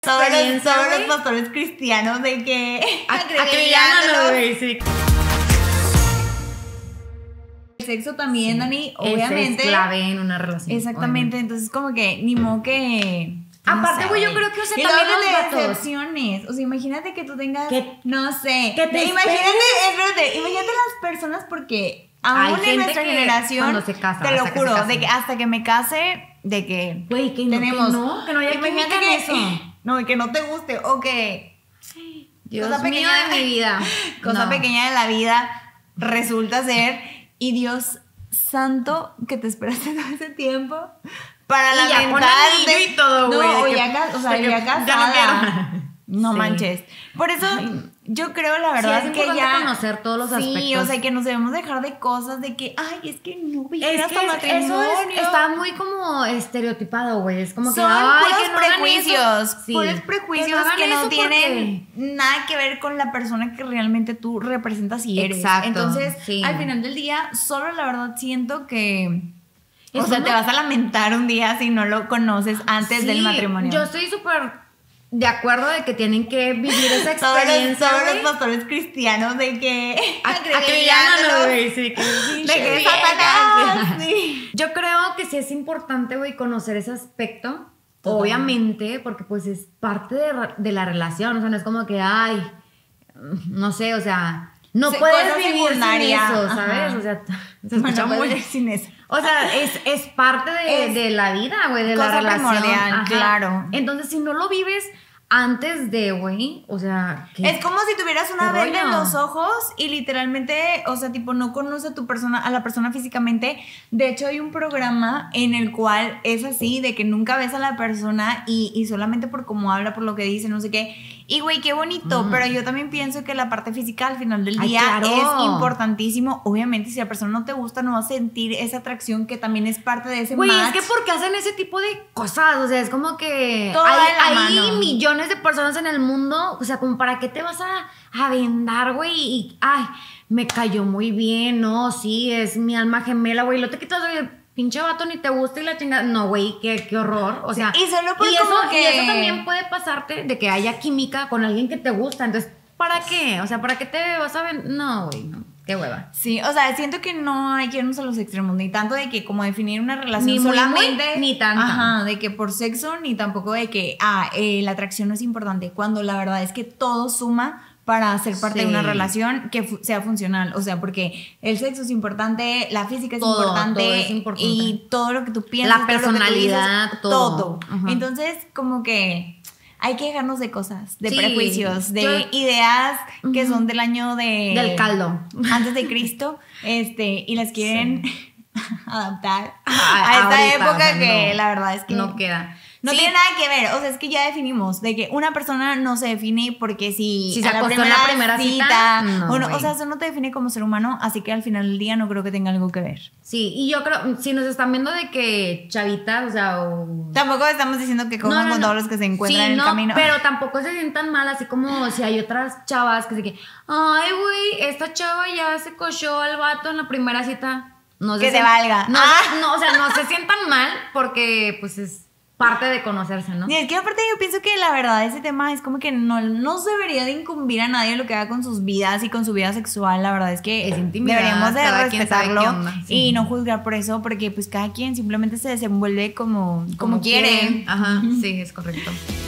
Todos los pastores cristianos de que Acribillándolo, güey, sí. El sexo también, Sí. Dani, obviamente. Es clave en una relación. Exactamente, entonces como que ni modo que... Aparte, güey, yo creo que, o sea, y también luego los de vatos. decepciones. O sea, imagínate que tú tengas, Que- no sé. que te Imagínate las personas porque Hay aún en gente nuestra que generación, cuando se casa, te lo hasta que se juro, casa. de que hasta que me case, de que Güey, que no, tenemos... que no haya imagínate química en que... eso. No, y que no te guste, o que... Dios cosa mío pequeña de mi vida. Cosa No. pequeña de la vida resulta ser, y Dios santo que te esperaste todo ese tiempo para Y ya con lamentarte. anillo y todo, güey, No, de que- o sea, de que ya ya casada. no quiero. No Sí. manches. Por eso yo creo, la verdad, Sí, es que importante ya conocer todos los Sí, aspectos. o sea, que nos debemos dejar de cosas de que, ay, es que no vi Es hasta que matrimonio. está muy como estereotipado, güey. Es como que Son ay, puros que no hagan prejuicios, eso. Sí. puros prejuicios hagan que no eso tienen nada que ver con la persona que realmente tú representas y eres. Exacto, Entonces, sí. al final del día, solo la verdad siento que... O Es sea, como- te vas a lamentar un día si no lo conoces antes Sí, del matrimonio. Yo estoy súper de acuerdo de que tienen que vivir esa todos experiencia, los güey. pastores cristianos de que... Acribillándolo, güey, sí. De que Satanás, sí. Yo creo que sí es importante, güey, conocer ese aspecto. Totalmente. Obviamente, porque pues es parte de la relación. O sea, no es como que, ay, no sé, o sea, no Sí, puedes cosas vivir sin secundarias, eso, ajá. ¿sabes? O sea, se Bueno, escucha puedes muy... vivir sin eso. O sea, es parte de la vida, güey, de la cosa relación. primordial, Ajá. claro. Entonces, si no lo vives antes de, güey, o sea... ¿qué? Es como si tuvieras una ¿Qué venda en rollo? los ojos y literalmente, o sea, tipo, no conoce a la persona físicamente. De hecho, hay un programa en el cual es así, de que nunca ves a la persona y solamente por cómo habla, por lo que dice, no sé qué. Y, güey, qué bonito, pero yo también pienso que la parte física al final del Ay, día claro. es importantísimo. Obviamente, si la persona no te gusta, no vas a sentir esa atracción que también es parte de ese Güey, es match. que porque hacen ese tipo de cosas, o sea, es como que Todo va de la hay mano. millones de personas en el mundo, o sea, como para qué te vas a vendar, güey, y ay, me cayó muy bien, no, sí, es mi alma gemela, güey, lo te quitas, güey, pinche vato ni te gusta y la chingada, no, güey, qué horror, o sea, y solo por y como eso, que- y eso también puede pasarte de que haya química con alguien que te gusta, entonces, ¿para qué? O sea, ¿para qué te vas a vender? No, güey, no, qué hueva. Sí, o sea, siento que no hay que irnos a los extremos, ni tanto de que como definir una relación Ni muy, solamente, muy, ni tanto. Ajá, de que por sexo, ni tampoco de que, la atracción no es importante, cuando la verdad es que todo suma para ser parte de Sí. una relación que sea funcional, o sea, porque el sexo es importante, la física es Todo, importante, todo es importante. y todo lo que tú piensas, La todo lo que tú personalidad, dices, todo. Ajá. Entonces, como que hay que dejarnos de cosas, de Sí, prejuicios, de yo- ideas que son del año de... Del caldo. Antes de Cristo, y las quieren adaptar Ah, a esta ahorita, época o sea, que no, la verdad es que no queda. no Sí. tiene nada que ver, o sea, es que ya definimos de que una persona no se define porque Si se a acostó en la primera cita, no, o güey. sea, eso no te define como ser humano, así que al final del día no creo que tenga algo que ver. Sí, y yo creo, si nos están viendo de que chavitas, o sea, o... Tampoco estamos diciendo que coman con todos los que se encuentran Sí, en el no, camino. pero tampoco se sientan mal, así como si hay otras chavas que se que, ay, güey, esta chava ya se cochó al vato en la primera cita. No Que se te sien- valga. No, Ah. no, o sea, no se sientan mal porque, pues, es parte de conocerse, ¿no? Y es que aparte yo pienso que la verdad ese tema es como que no se debería de incumbir a nadie lo que haga con sus vidas y con su vida sexual. La verdad es que Es intimidad, deberíamos de cada quien sabe respetarlo qué onda, sí. y no juzgar por eso, porque pues cada quien simplemente se desenvuelve como quiere. Ajá, sí, es correcto.